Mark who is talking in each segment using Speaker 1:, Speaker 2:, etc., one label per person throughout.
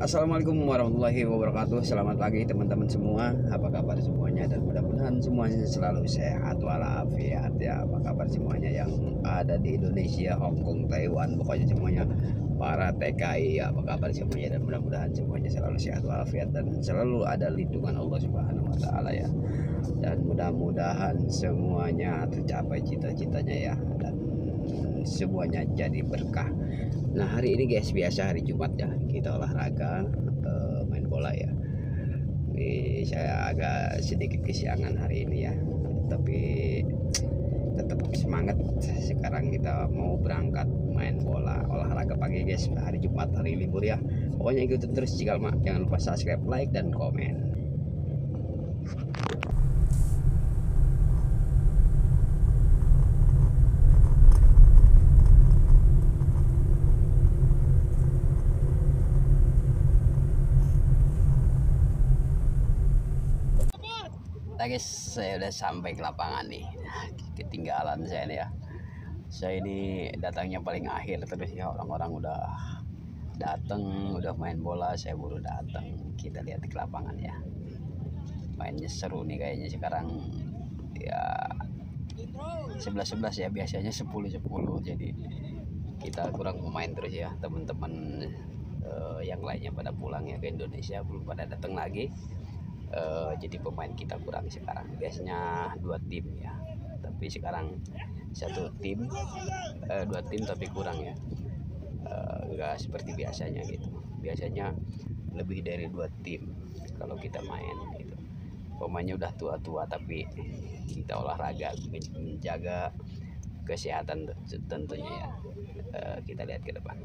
Speaker 1: Assalamualaikum warahmatullahi wabarakatuh. Selamat pagi teman-teman semua. Apa kabar semuanya? Dan mudah-mudahan semuanya selalu sehat walafiat ya. Apa kabar semuanya yang ada di Indonesia, Hong Kong, Taiwan, pokoknya semuanya para TKI. Apa kabar semuanya? Dan mudah-mudahan semuanya selalu sehat walafiat dan selalu ada lindungan Allah Subhanahu wa taala ya. Dan mudah-mudahan semuanya tercapai cita-citanya ya, dan semuanya jadi berkah. Nah, hari ini guys, biasa hari Jumat ya, kita olahraga, main bola ya. Ini saya agak sedikit kesiangan hari ini ya, tapi tetap semangat. Sekarang kita mau berangkat main bola, olahraga pagi guys, hari Jumat, hari libur ya. Pokoknya ikutin terus Cikal Mak, jangan lupa subscribe, like, dan komen. Nah guys, saya udah sampai ke lapangan nih. Ketinggalan saya nih ya. Saya ini datangnya paling akhir terus ya, orang-orang udah datang, udah main bola, saya baru datang. Kita lihat di lapangan ya. Mainnya seru nih kayaknya sekarang ya, 11-11 ya, biasanya 10-10. Jadi kita kurang pemain terus ya, teman-teman yang lainnya pada pulang ya ke Indonesia, belum pada datang lagi. Jadi pemain kita kurang sekarang. Biasanya 2 tim ya, tapi sekarang 1 tim, 2 tim tapi kurang ya. Enggak seperti biasanya gitu. Biasanya lebih dari 2 tim kalau kita main gitu. Pemainnya udah tua-tua tapi kita olahraga menjaga kesehatan tentunya ya. Kita lihat ke depan.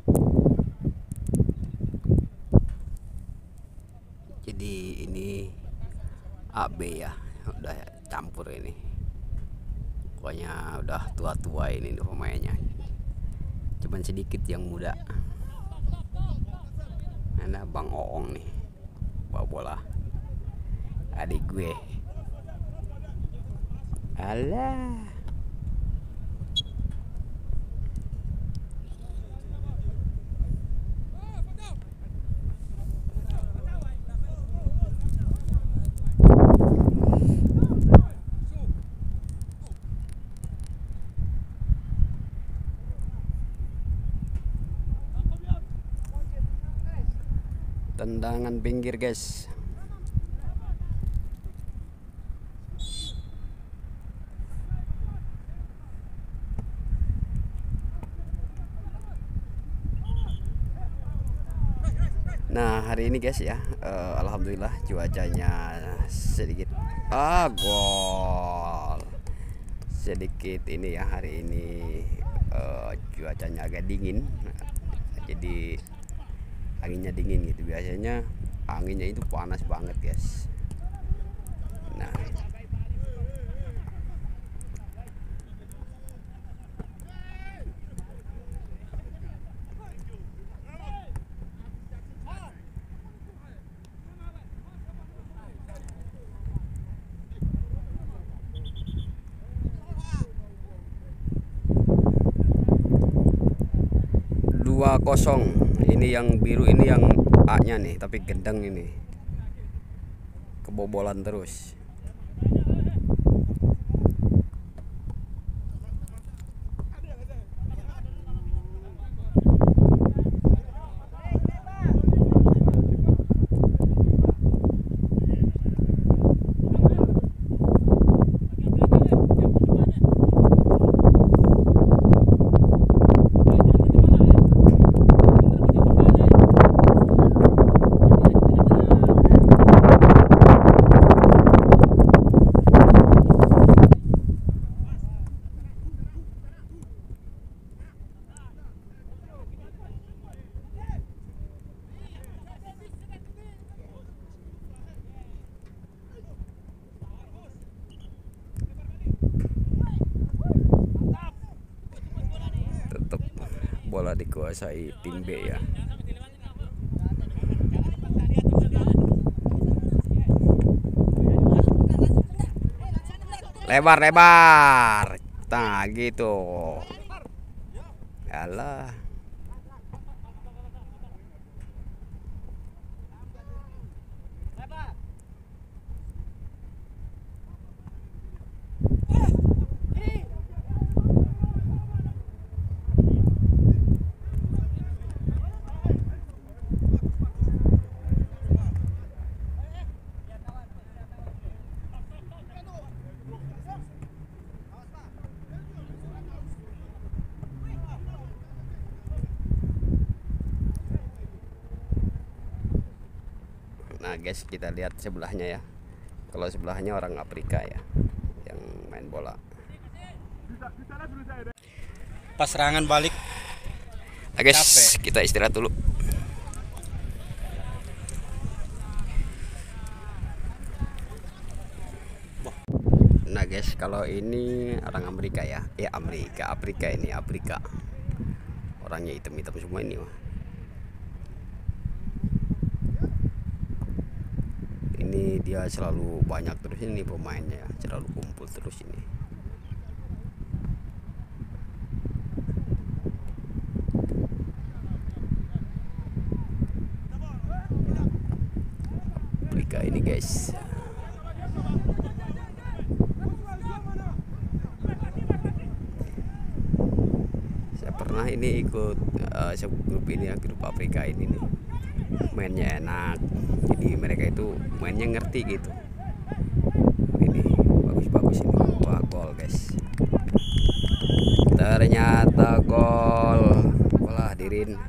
Speaker 1: Jadi ini AB ya, udah campur ini. Pokoknya udah tua-tua ini pemainnya. Cuman sedikit yang muda. Ada Bang Oong nih, bawa bola. Adik gue. Alah. Tendangan pinggir guys. Nah, hari ini guys ya, alhamdulillah cuacanya sedikit gol. Sedikit ini ya, hari ini cuacanya agak dingin. Jadi anginnya dingin gitu. Biasanya anginnya itu panas banget guys. Nah, dua kosong. Ini yang biru, ini yang A nya nih, tapi gendeng ini, kebobolan terus. Tetap bola dikuasai tim B ya. Lebar-lebar. Nah, gitu. Alah. Nah guys, kita lihat sebelahnya ya. Kalau sebelahnya orang Afrika ya yang main bola.
Speaker 2: Pas serangan balik.
Speaker 1: Nah guys,
Speaker 2: Capek.
Speaker 1: kita istirahat dulu. Nah guys, kalau ini orang Amerika ya. Afrika ini Afrika. Orangnya hitam-hitam semua ini mah. Ini dia selalu banyak terus ini pemainnya, selalu kumpul terus ini. Afrika ini guys. Saya pernah ini ikut grup ini ya, grup Afrika ini nih. Mainnya enak, jadi mereka itu mainnya ngerti gitu. Ini bagus-bagus ini. Wah, gol guys, ternyata gol. Walah hadirin,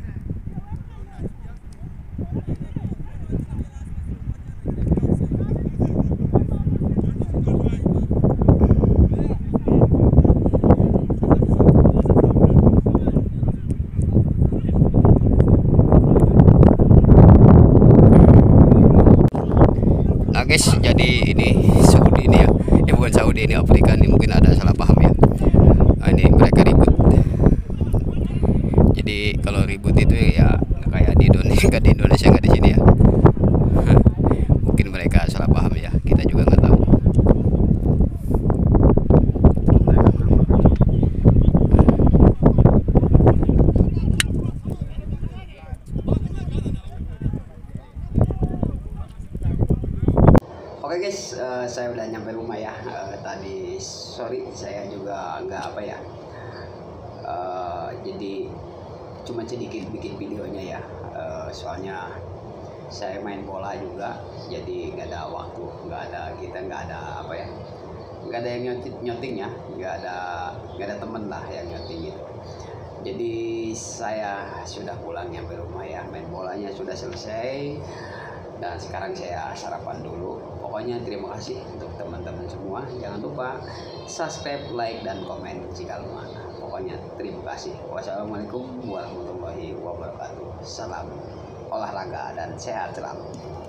Speaker 1: nah guys, jadi ini Saudi ini ya, ini bukan Saudi, ini Afrika, ini mungkin ada salah paham ya. Nah, ini mereka ribut. Jadi kalau ribut itu ya nggak kayak di Indonesia, nggak di Indonesia, nggak di sini ya. Mungkin mereka salah paham ya, kita juga nggak tahu. Oke guys, saya udah nyampe rumah ya. Tadi sorry saya juga nggak apa ya. Jadi cuma sedikit bikin videonya ya. Soalnya saya main bola juga, jadi nggak ada waktu, kita nggak ada apa ya, nggak ada yang nyoting ya, nggak ada temen lah yang nyoting gitu. Jadi saya sudah pulang nyampe rumah ya, main bolanya sudah selesai. Dan sekarang saya sarapan dulu. Pokoknya terima kasih untuk teman-teman semua. Jangan lupa subscribe, like, dan komen jika mana. Pokoknya terima kasih. Wassalamualaikum warahmatullahi wabarakatuh. Salam olahraga dan sehat selalu.